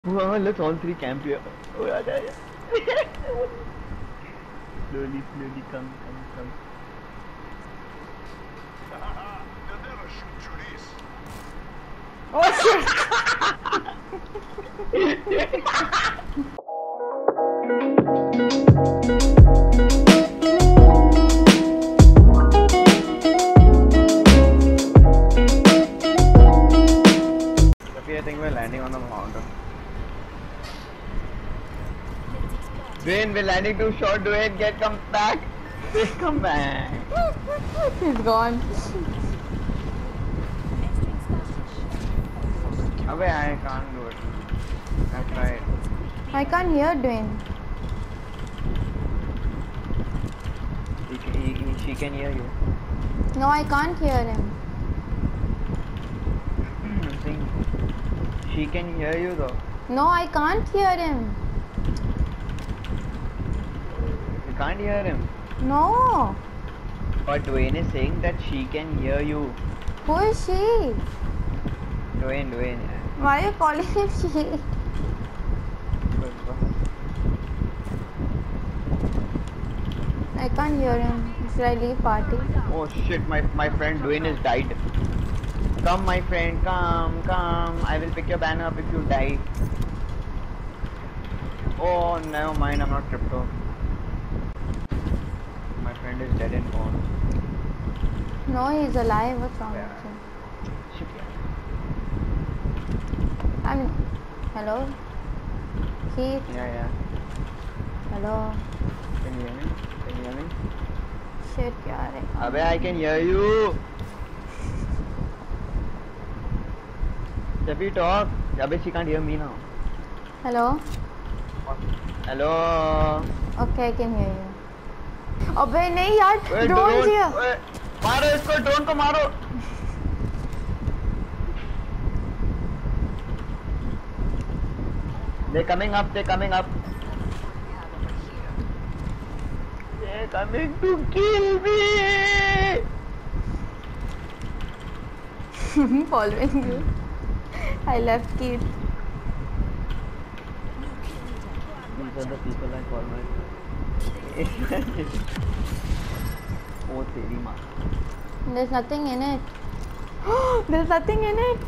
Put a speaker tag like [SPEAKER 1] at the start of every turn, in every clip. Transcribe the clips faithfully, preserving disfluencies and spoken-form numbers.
[SPEAKER 1] Wow, let's all three camp here. Oh, yeah, yeah, yeah. Slowly, slowly, come, come, come.
[SPEAKER 2] They'll never shoot through this.
[SPEAKER 3] Oh shit!
[SPEAKER 1] I think we're landing on the mountain. Dwayne, we're landing too short. Dwayne, get come back. Dwayne, come back.
[SPEAKER 3] He's gone.
[SPEAKER 1] Abey, I can't do it. I tried.
[SPEAKER 3] I can't hear Dwayne.
[SPEAKER 1] He, he, he, she can hear you.
[SPEAKER 3] No, I can't hear him.
[SPEAKER 1] I'm saying she can hear you though.
[SPEAKER 3] No, I can't hear him.
[SPEAKER 1] You can't hear him.
[SPEAKER 3] No.
[SPEAKER 1] But Dwayne is saying that she can hear you.
[SPEAKER 3] Who is she?
[SPEAKER 1] Dwayne, Dwayne.
[SPEAKER 3] Why are you calling him she? I can't hear him. Should I leave party?
[SPEAKER 1] Oh shit, my, my friend Dwayne has died. Come my friend, come, come. I will pick your banner up if you die. Oh, never mind, I'm not crypto. My friend is dead and gone.
[SPEAKER 3] No, he's alive. What's wrong
[SPEAKER 1] Yeah.
[SPEAKER 3] with him?
[SPEAKER 1] Shit,
[SPEAKER 3] I'm. Hello? Keith?
[SPEAKER 1] yeah. Yeah, yeah.
[SPEAKER 3] Hello?
[SPEAKER 1] Can you hear me? Can you hear me?
[SPEAKER 3] Shit, yaar.
[SPEAKER 1] Abey, I can hear you. Steffi, talk. Abey, she can't hear me now.
[SPEAKER 3] Hello?
[SPEAKER 1] Hello.
[SPEAKER 3] Okay, I can hear you. अबे नहीं यार
[SPEAKER 1] Wait,
[SPEAKER 3] drone
[SPEAKER 1] drone.
[SPEAKER 3] दिया
[SPEAKER 1] Wait. मारो इसको, drone को मारो. They're coming up, they're coming up. They're coming to kill me.
[SPEAKER 3] following you. I left Keith.
[SPEAKER 1] These are the people I call my. Oh, तेरी माँ.
[SPEAKER 3] There's nothing in it. There's nothing in it.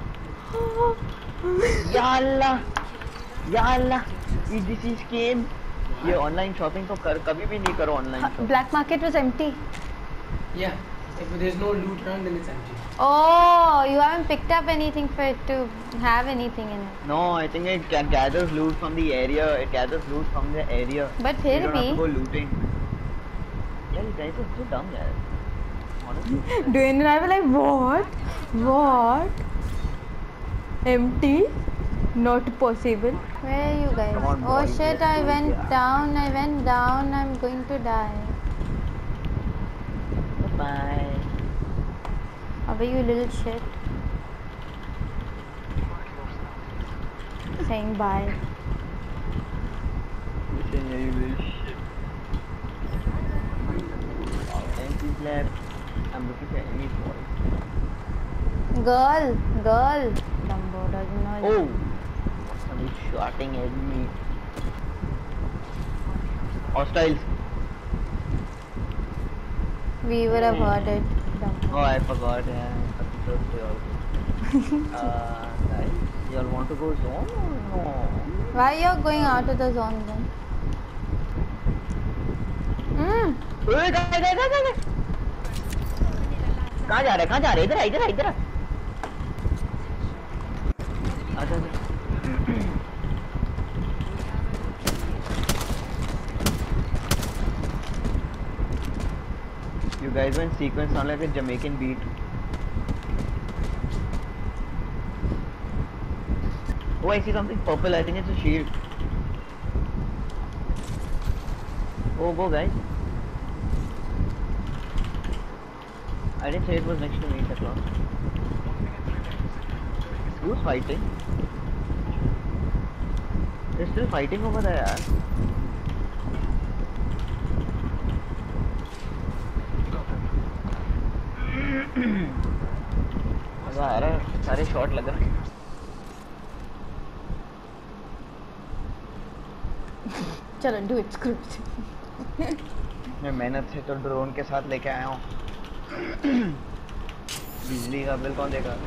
[SPEAKER 1] या अल्लाह, या अल्लाह. This is scam. ये online shopping तो कर कभी भी नहीं करो online shopping.
[SPEAKER 3] Black market was empty.
[SPEAKER 4] Yeah, if there's no loot around, then it's empty.
[SPEAKER 3] Oh, you haven't picked up anything for it to have anything in it.
[SPEAKER 1] No, I think it ga- gathers loot from the area. It gathers loot from the area.
[SPEAKER 3] But
[SPEAKER 1] You
[SPEAKER 3] फिर
[SPEAKER 1] don't have to
[SPEAKER 3] भी
[SPEAKER 1] go looting. Yeah, you guys are so dumb, guys. Honestly.
[SPEAKER 3] Dwayne and I were like, what? What? Empty? Not possible. Where are you guys?
[SPEAKER 1] Come on,
[SPEAKER 3] Oh
[SPEAKER 1] boys,
[SPEAKER 3] shit,
[SPEAKER 1] let's
[SPEAKER 3] I
[SPEAKER 1] go,
[SPEAKER 3] went
[SPEAKER 1] yeah.
[SPEAKER 3] down, I went down, I'm going to die.
[SPEAKER 1] Bye.
[SPEAKER 3] Abey, you little shit. Saying bye.
[SPEAKER 1] Listen here, you little shit. Empty left. I'm looking for any boy.
[SPEAKER 3] Girl, girl. Dumbo doesn't know.
[SPEAKER 1] Oh! Somebody's shooting at me. Hostiles.
[SPEAKER 3] We would have heard it. Dumbo.
[SPEAKER 1] Oh, I forgot. Yeah, happy birthday also. uh, guys, y'all want to go zone or no?
[SPEAKER 3] Why you're going out of the zone then? Hmm.
[SPEAKER 1] Hey, guys, guys, guys, guys. कहाँ जा रहे? कहाँ जा रहे? इधर आ, इधर आ, इधर आ. अच्छा, अच्छा. You guys went sequence sound like a Jamaican beat. Oh, I see something purple. I think it's a shield. Oh, go guys. I didn't say it was next to me, that's all. Who's fighting? They're still fighting over there, yaar. मजा आ रहा है, सारे shot लग रहे हैं.
[SPEAKER 3] चलो do it, screw it.
[SPEAKER 1] मैं मेहनत से तो ड्रोन के साथ लेके आया हूँ। बिजली का बिल कौन देगा?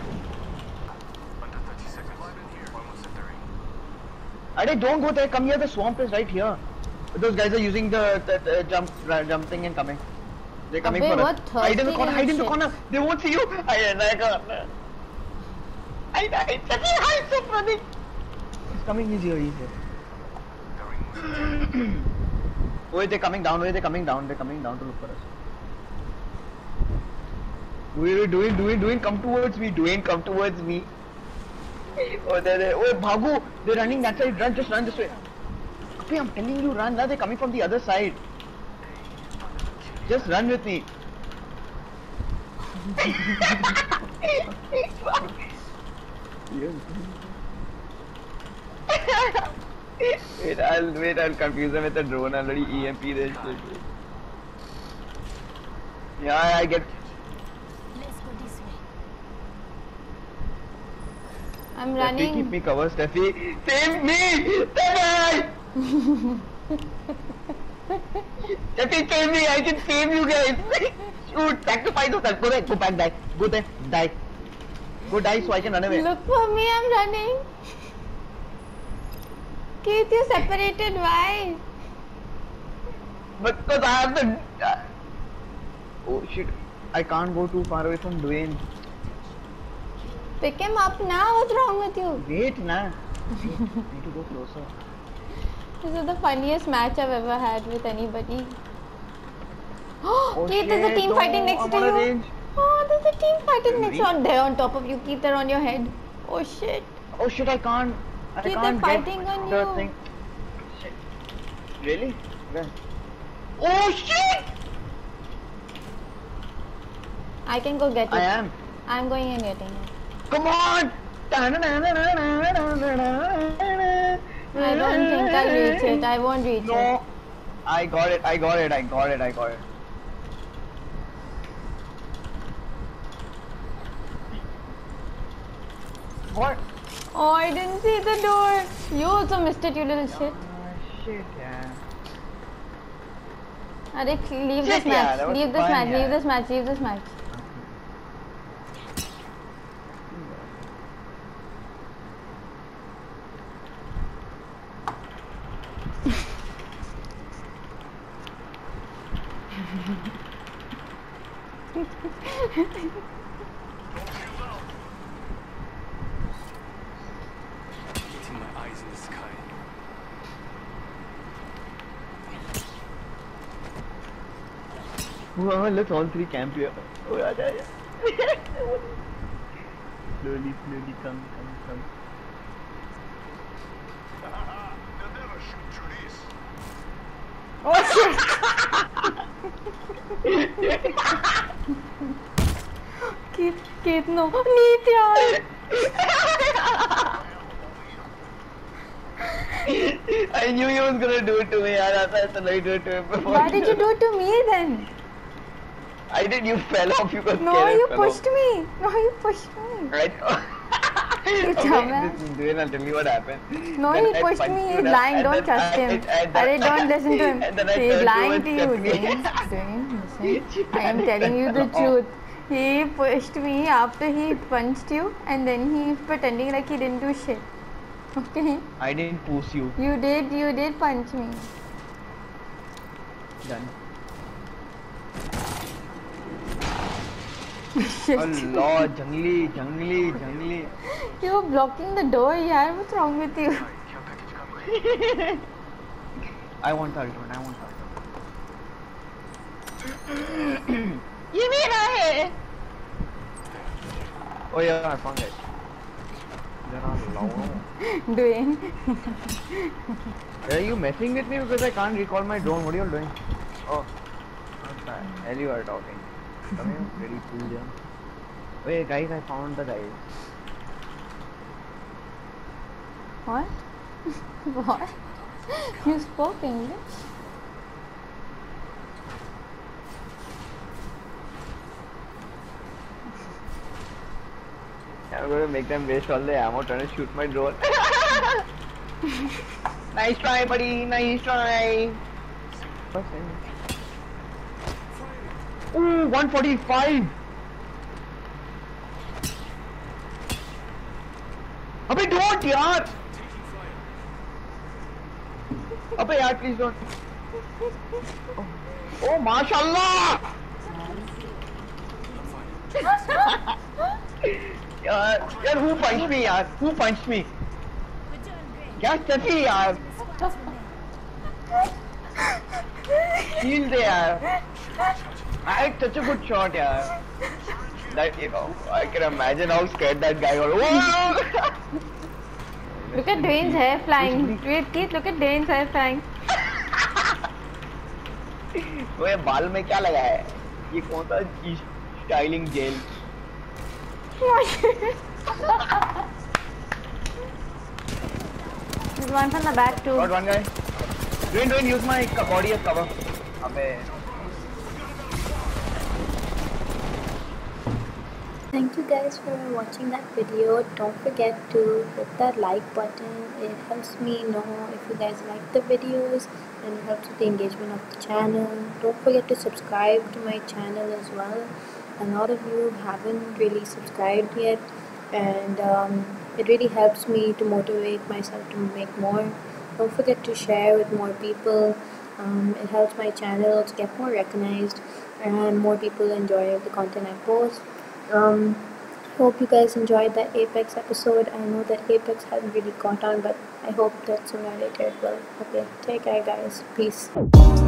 [SPEAKER 1] अरे don't go there, come here, the swamp is right here. Those guys are using the, the, the jump jumping and coming. They're coming
[SPEAKER 3] Abbe,
[SPEAKER 1] for
[SPEAKER 3] what
[SPEAKER 1] us. Hide in the
[SPEAKER 3] thirsty
[SPEAKER 1] corner, hide in the
[SPEAKER 3] shit.
[SPEAKER 1] corner. They won't see you. Hide in the corner. I died. Sati, hide, stop running. He's coming, he's here, he's here. Wait, they're coming down, wait, they're coming down, they're coming down to look for us. Wait, wait, Dwayne, Dwayne, Dwayne, come towards me, Dwayne, come towards me. Oh, they're there. Oh, Bhagu, they're running that side, run, just run this way. Okay, I'm telling you, run, now they're coming from the other side. Just run with me. Wait, I'll wait, I'll confuse them with the drone. I'll already E M P this shit. Yeah, I get.
[SPEAKER 5] Let's go this way.
[SPEAKER 3] I'm
[SPEAKER 1] Steffi,
[SPEAKER 3] running.
[SPEAKER 1] keep me covered, Steffi. Save me! Steffi! Steffi, save me! I can save you guys! Shoot! Sacrifice yourself! Go there! Go back! Die! Go there! Die! Go die so I can run away!
[SPEAKER 3] Look for me, I'm running. Keith, you separated, why?
[SPEAKER 1] Because I have the... Uh, oh shit! I can't go too far away from Dwayne.
[SPEAKER 3] Pick him up now, what's wrong with you?
[SPEAKER 1] Wait, nah. Wait, I need to go closer.
[SPEAKER 3] This is the funniest match I've ever had with anybody.
[SPEAKER 1] Oh,
[SPEAKER 3] Keith, there's a
[SPEAKER 1] shit,
[SPEAKER 3] team
[SPEAKER 1] no,
[SPEAKER 3] fighting next
[SPEAKER 1] I'm
[SPEAKER 3] to
[SPEAKER 1] on a
[SPEAKER 3] you.
[SPEAKER 1] range.
[SPEAKER 3] Oh, there's a team fighting next
[SPEAKER 1] Really?
[SPEAKER 3] on there on top of you. Keith, they're on your head. Oh shit.
[SPEAKER 1] Oh shit! I can't. I
[SPEAKER 3] Keith,
[SPEAKER 1] can't
[SPEAKER 3] they're
[SPEAKER 1] get
[SPEAKER 3] fighting on
[SPEAKER 1] the
[SPEAKER 3] you.
[SPEAKER 1] thing. Shit. Really? Where? Oh shit!
[SPEAKER 3] I can go get it.
[SPEAKER 1] I am.
[SPEAKER 3] I'm going and getting it.
[SPEAKER 1] Come on!
[SPEAKER 3] I don't think I'll reach it. I won't reach it.
[SPEAKER 1] No. I got it. I got it. I got it. I got it. What?
[SPEAKER 3] Oh, I didn't see the door. You also missed it, you little shit.
[SPEAKER 1] Oh shit, yeah.
[SPEAKER 3] Arik, leave
[SPEAKER 1] Shit,
[SPEAKER 3] this
[SPEAKER 1] yeah,
[SPEAKER 3] match.
[SPEAKER 1] that was
[SPEAKER 3] Leave this
[SPEAKER 1] fun,
[SPEAKER 3] match.
[SPEAKER 1] yeah.
[SPEAKER 3] Leave this match. Leave this match.
[SPEAKER 2] Getting my eyes in the sky.
[SPEAKER 1] Well, let's all three camp here. Oh, yeah, yeah, yeah. Slowly, slowly, come, come, come.
[SPEAKER 2] They'll never shoot through this.
[SPEAKER 3] Oh shit! Keith, Keith, no. Nitya!
[SPEAKER 1] I knew he was gonna do it to me. I thought I do it to him before.
[SPEAKER 3] Why did you do it to me then?
[SPEAKER 1] I did. You fell off. You got
[SPEAKER 3] No,
[SPEAKER 1] scared and
[SPEAKER 3] you
[SPEAKER 1] fell
[SPEAKER 3] pushed
[SPEAKER 1] off.
[SPEAKER 3] me. No, you pushed me.
[SPEAKER 1] Right?
[SPEAKER 3] You
[SPEAKER 1] okay,
[SPEAKER 3] dumbass.
[SPEAKER 1] this is Dwayne, I'll tell you what happened.
[SPEAKER 3] No,
[SPEAKER 1] Then
[SPEAKER 3] he
[SPEAKER 1] I
[SPEAKER 3] pushed
[SPEAKER 1] punched
[SPEAKER 3] me.
[SPEAKER 1] you
[SPEAKER 3] He's
[SPEAKER 1] down,
[SPEAKER 3] lying.
[SPEAKER 1] and
[SPEAKER 3] Don't
[SPEAKER 1] then
[SPEAKER 3] trust
[SPEAKER 1] I-
[SPEAKER 3] him.
[SPEAKER 1] and then-
[SPEAKER 3] Arey, don't listen to him.
[SPEAKER 1] and then I
[SPEAKER 3] He's
[SPEAKER 1] turned
[SPEAKER 3] lying
[SPEAKER 1] towards
[SPEAKER 3] to you,
[SPEAKER 1] Stephanie.
[SPEAKER 3] Dwayne. Dwayne, listen. I am telling you the truth. He pushed me after he punched you, and then he's pretending like he didn't do shit. Okay?
[SPEAKER 1] I didn't push you.
[SPEAKER 3] You did. You did punch me.
[SPEAKER 1] Done.
[SPEAKER 3] Shit.
[SPEAKER 1] Allah, jungly, jungly, jungly.
[SPEAKER 3] You were blocking the door, yaar. What's wrong with you?
[SPEAKER 2] Care package coming.
[SPEAKER 1] I want that one. I want that one. ये मेरा है. Oh yeah, I found it. Jara low.
[SPEAKER 3] Dwayne.
[SPEAKER 1] Are you messing with me because I can't recall my drone? What are you doing? Oh, what's that? Hell, you are talking. Come here, very cool, yeah. Wait, guys, I found the guys.
[SPEAKER 3] What? What? You spoke English?
[SPEAKER 1] I'm going to make them waste all the ammo trying to shoot my drone. Nice try, buddy. Nice try. Ooh, one forty-five. अबे don't यार. अबे यार please don't. Oh, माशाल्लाह. यार यार who punched me यार? Who punched me? क्या Steffi यार? Shield यार. I had such a good shot यार. That, you know, I can imagine how scared that guy was. Whoa!
[SPEAKER 3] Look at Dwayne's hair flying. Wait, Keith, look at Dwayne's hair flying.
[SPEAKER 1] वो ये बाल में क्या लगा है? ये कौन सा styling gel?
[SPEAKER 3] There's one from the back too.
[SPEAKER 1] Got one guy. Dwayne, Dwayne, use my body as cover. अबे.
[SPEAKER 6] Thank you guys for watching that video. Don't forget to hit that like button. It helps me know if you guys like the videos and it helps with the engagement of the channel. Don't forget to subscribe to my channel as well. A lot of you haven't really subscribed yet, and um, it really helps me to motivate myself to make more. Don't forget to share with more people. Um, it helps my channel to get more recognized and more people enjoy the content I post. Um, hope you guys enjoyed that Apex episode. I know that Apex hasn't really caught on, but I hope that sooner or later it will. Okay, take care guys. Peace.